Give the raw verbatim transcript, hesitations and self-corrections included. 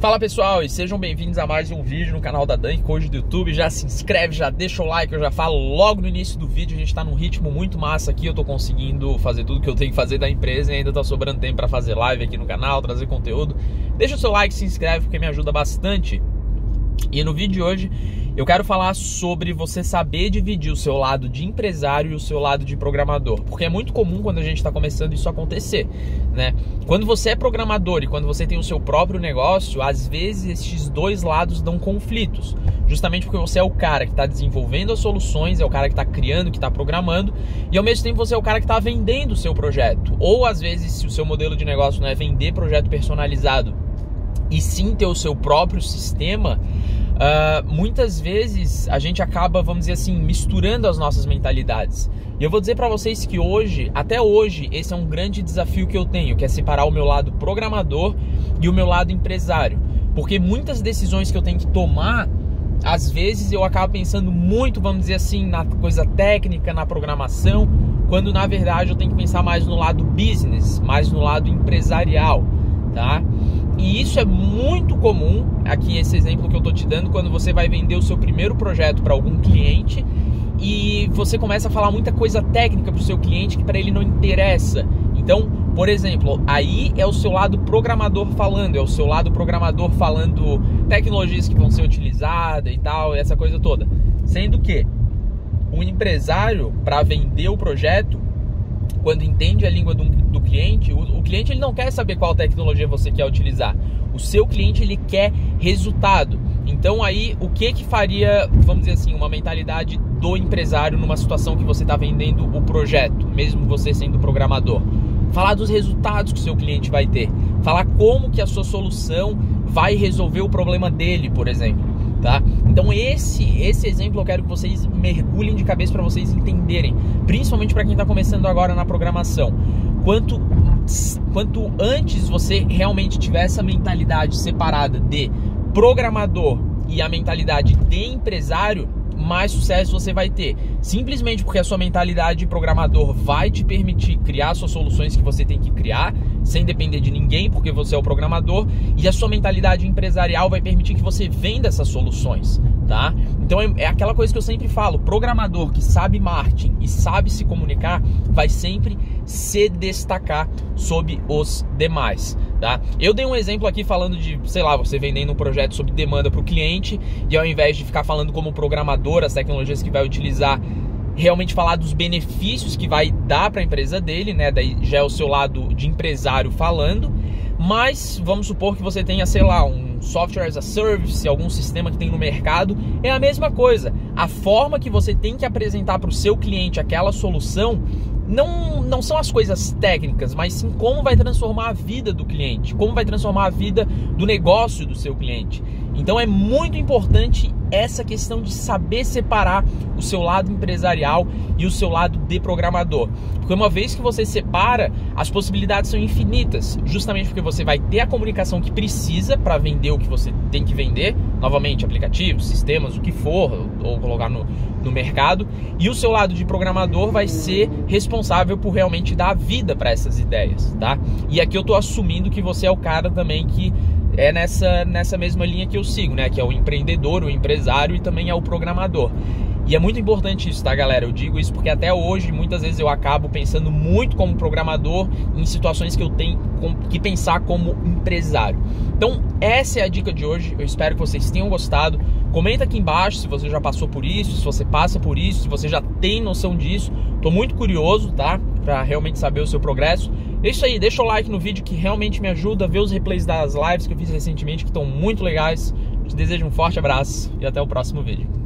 Fala pessoal, e sejam bem-vindos a mais um vídeo no canal da Dunk Code do YouTube. Já se inscreve, já deixa o like, eu já falo logo no início do vídeo. A gente tá num ritmo muito massa aqui, eu tô conseguindo fazer tudo que eu tenho que fazer da empresa e ainda tá sobrando tempo pra fazer live aqui no canal, trazer conteúdo. Deixa o seu like, se inscreve porque me ajuda bastante. E no vídeo de hoje eu quero falar sobre você saber dividir o seu lado de empresário e o seu lado de programador, porque é muito comum quando a gente está começando isso acontecer, né? Quando você é programador e quando você tem o seu próprio negócio, às vezes esses dois lados dão conflitos, justamente porque você é o cara que está desenvolvendo as soluções, é o cara que está criando, que está programando, e ao mesmo tempo você é o cara que está vendendo o seu projeto. Ou às vezes, se o seu modelo de negócio não é vender projeto personalizado e sim ter o seu próprio sistema, Uh, muitas vezes a gente acaba, vamos dizer assim, misturando as nossas mentalidades. E eu vou dizer para vocês que hoje, até hoje, esse é um grande desafio que eu tenho, que é separar o meu lado programador e o meu lado empresário. Porque muitas decisões que eu tenho que tomar, às vezes eu acabo pensando muito, vamos dizer assim, na coisa técnica, na programação, quando na verdade eu tenho que pensar mais no lado business, mais no lado empresarial, tá? E isso é muito comum, aqui esse exemplo que eu tô te dando, quando você vai vender o seu primeiro projeto para algum cliente e você começa a falar muita coisa técnica para o seu cliente que para ele não interessa. Então, por exemplo, aí é o seu lado programador falando, é o seu lado programador falando tecnologias que vão ser utilizadas e tal, essa coisa toda. Sendo que um empresário, para vender o projeto, quando entende a língua do, do cliente, o, o cliente ele não quer saber qual tecnologia você quer utilizar. O seu cliente ele quer resultado. Então aí o que que faria, vamos dizer assim, uma mentalidade do empresário numa situação que você está vendendo o projeto, mesmo você sendo programador? Falar dos resultados que o seu cliente vai ter. Falar como que a sua solução vai resolver o problema dele, por exemplo. Tá? Então esse, esse exemplo eu quero que vocês mergulhem de cabeça para vocês entenderem, principalmente para quem está começando agora na programação. Quanto, quanto antes você realmente tiver essa mentalidade separada de programador e a mentalidade de empresário, mais sucesso você vai ter. Simplesmente porque a sua mentalidade de programador vai te permitir criar suas soluções que você tem que criar, sem depender de ninguém, porque você é o programador, e a sua mentalidade empresarial vai permitir que você venda essas soluções, tá? Então é, é aquela coisa que eu sempre falo, programador que sabe marketing e sabe se comunicar, vai sempre se destacar sobre os demais, tá? Eu dei um exemplo aqui falando de, sei lá, você vendendo um projeto sob demanda para o cliente, e ao invés de ficar falando como programador as tecnologias que vai utilizar, realmente falar dos benefícios que vai dar para a empresa dele, né? Daí já é o seu lado de empresário falando. Mas vamos supor que você tenha, sei lá, um software as a service, algum sistema que tem no mercado, é a mesma coisa. A forma que você tem que apresentar para o seu cliente aquela solução não, não são as coisas técnicas, mas sim como vai transformar a vida do cliente, como vai transformar a vida do negócio do seu cliente. Então é muito importante essa questão de saber separar o seu lado empresarial e o seu lado de programador. Porque uma vez que você separa, as possibilidades são infinitas, justamente porque você vai ter a comunicação que precisa para vender o que você tem que vender, novamente, aplicativos, sistemas, o que for, ou colocar no, no mercado, e o seu lado de programador vai ser responsável por realmente dar vida para essas ideias, tá? E aqui eu tô assumindo que você é o cara também que é nessa, nessa mesma linha que eu sigo, né? Que é o empreendedor, o empresário e também é o programador. E é muito importante isso, tá, galera? Eu digo isso porque até hoje, muitas vezes eu acabo pensando muito como programador em situações que eu tenho que pensar como empresário. Então, essa é a dica de hoje. Eu espero que vocês tenham gostado. Comenta aqui embaixo se você já passou por isso, se você passa por isso, se você já tem noção disso. Tô muito curioso, tá? Pra realmente saber o seu progresso. É isso aí, deixa o like no vídeo que realmente me ajuda a ver os replays das lives que eu fiz recentemente, que estão muito legais. Te desejo um forte abraço e até o próximo vídeo.